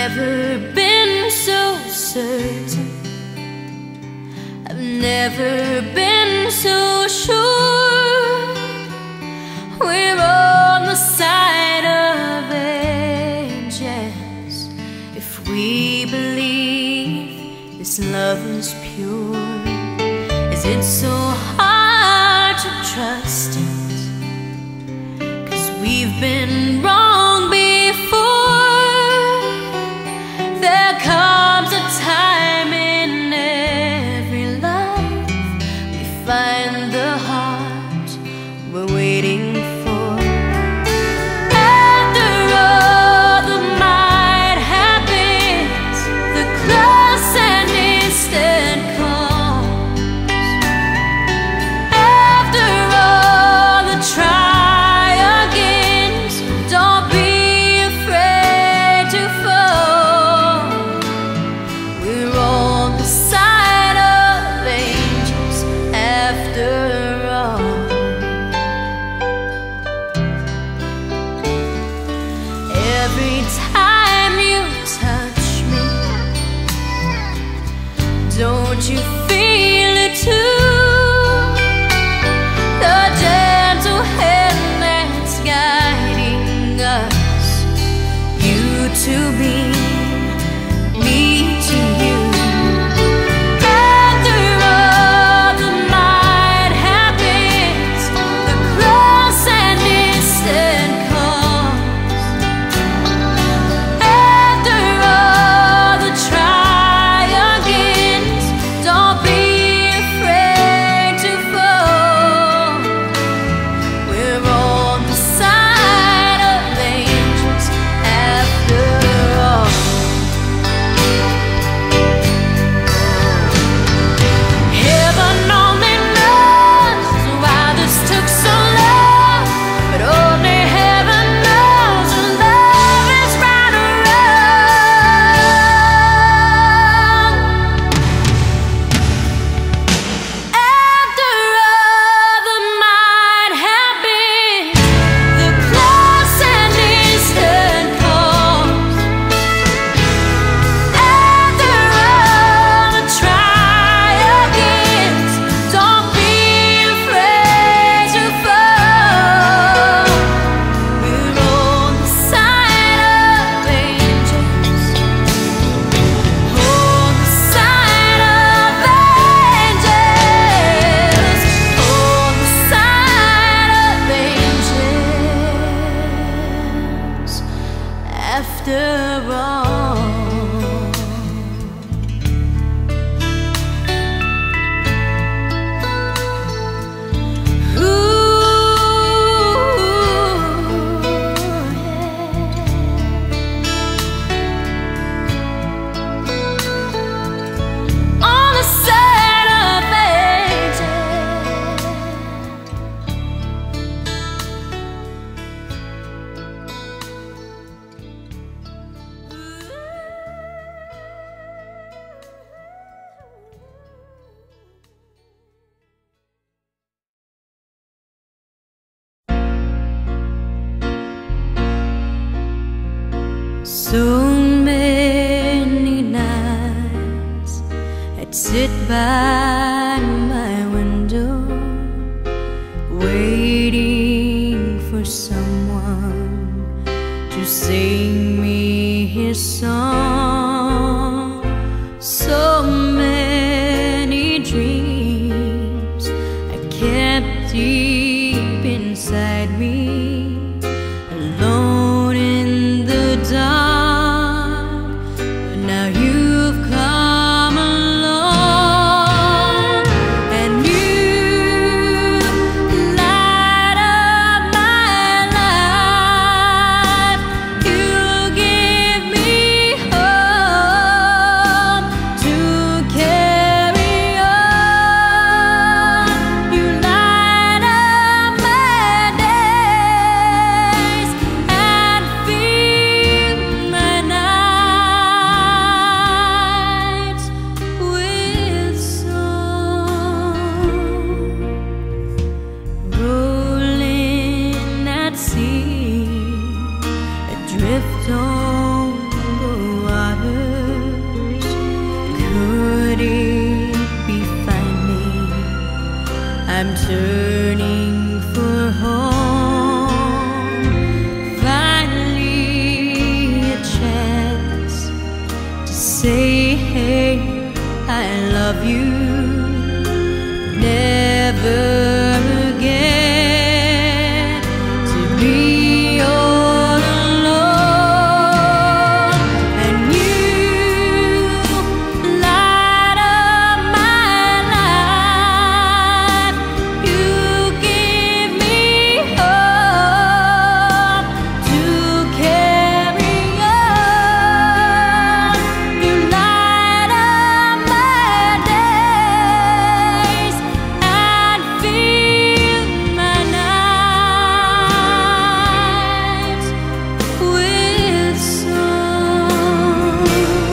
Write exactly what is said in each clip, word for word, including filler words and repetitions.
never been so certain, I've never been so sure. We're on the side of angels if we believe this love is pure. Is it so hard to trust it? 'Cause we've been wrong before. There comes a time in every life we find the heart we're waiting for. After all the might happens, the close and distant calls. After all the try agains, don't be afraid to fall. We're on the side of angels after all. Every time you touch me, don't you feel it too? The gentle hand that's guiding us, you to me, me to you. After all the might happens, the close and distant calls. After all the try agains, don't be afraid to fall. We're on the side of angels after all. Heaven only knows why this took so long, but only heaven knows when love is right or wrong. After all the might happens, the close and distant calls. After all the try agains, don't be afraid to fall. We're on the side of angels, on the side of angels, on the side of angels after all. On the side of angels. So many nights I'd sit by my window, waiting for someone to sing me his song. So many dreams I kept deep inside me, alone in the dark. But now you've come along, and you light up my life. You yearning for home. Finally a chance to say, hey, I love you. Never again to be all alone. And you light up my life. You give me hope to carry on. You light up my days and fill my nights with song.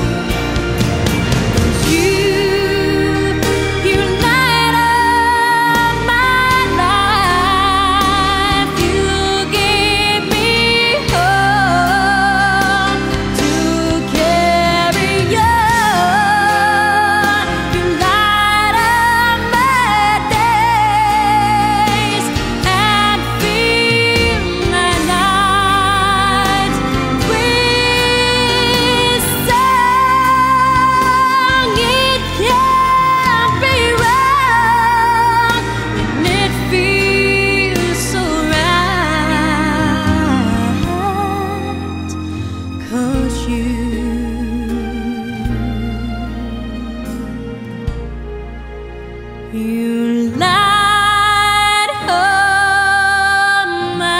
You, you light up my life. You give me hope to carry on. You light up my days and fill my nights with song. It can't be wrong when it feels so right, 'cause you You light up my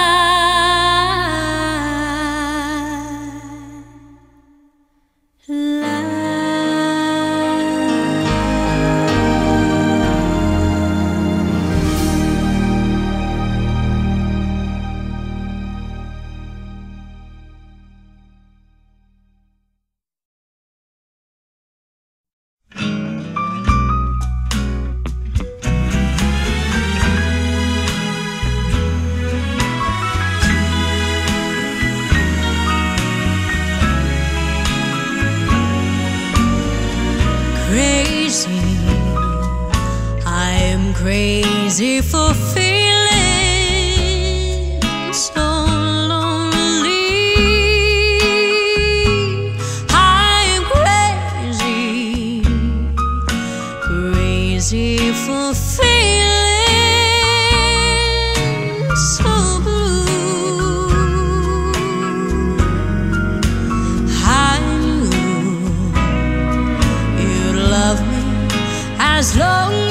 crazy. I am crazy for feeling so lonely. I'm crazy, crazy for feeling so blue. I knew you'd love me as long